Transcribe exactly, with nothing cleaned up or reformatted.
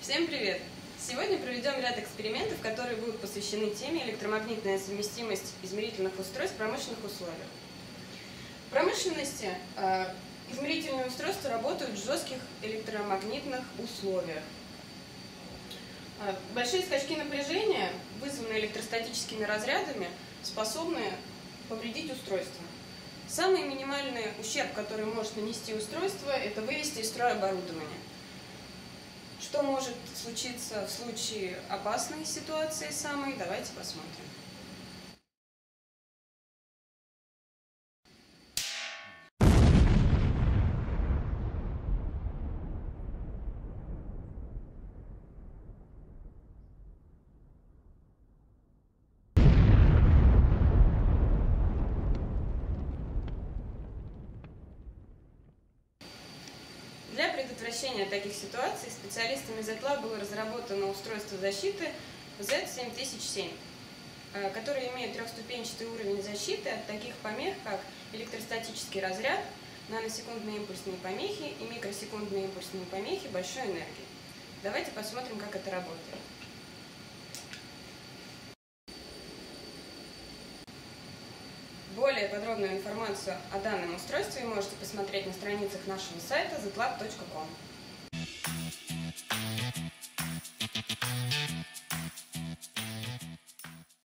Всем привет! Сегодня проведем ряд экспериментов, которые будут посвящены теме электромагнитная совместимость измерительных устройств в промышленных условиях. В промышленности э, измерительные устройства работают в жестких электромагнитных условиях. Э, большие скачки напряжения, вызванные электростатическими разрядами, способны повредить устройство. Самый минимальный ущерб, который может нанести устройство, это вывести из строя оборудование. Что может случиться в случае опасной ситуации самой, давайте посмотрим. Для предотвращения таких ситуаций специалистами зет лаб было разработано устройство защиты зет семь тысяч семь, которое имеет трехступенчатый уровень защиты от таких помех, как электростатический разряд, наносекундные импульсные помехи и микросекундные импульсные помехи большой энергии. Давайте посмотрим, как это работает. Более подробную информацию о данном устройстве вы можете посмотреть на страницах нашего сайта зет лаб точка ком.